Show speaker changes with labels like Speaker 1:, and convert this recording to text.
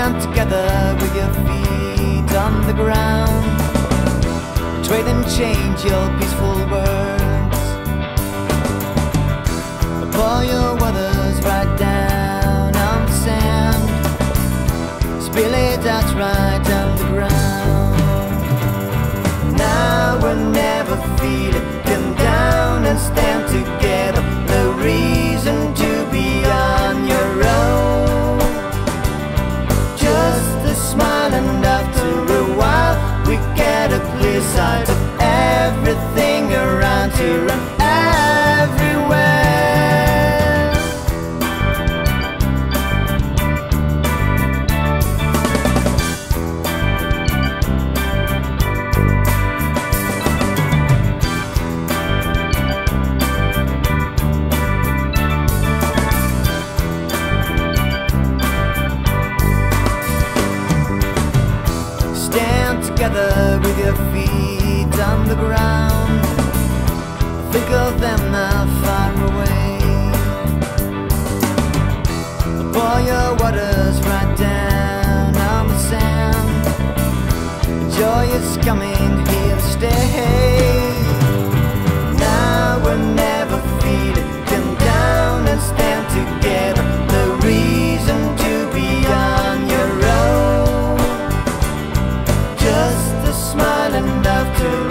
Speaker 1: Stand together with your feet on the ground. Trade and change your peaceful words. Pour your waters right down on the sand. Spill it out right on the ground. Now or never feel it. Come down and stand together. No reason to be on your own. Just a smile, and after a while we get a clear sight of everything around here and everywhere. Stand together with your feet on the ground. Think of them not far away. Pour your waters right down on the sand. Joy is coming here to stay. Now or never feel it. Come down and stand together. No reason to be on your own. Just a smile, and after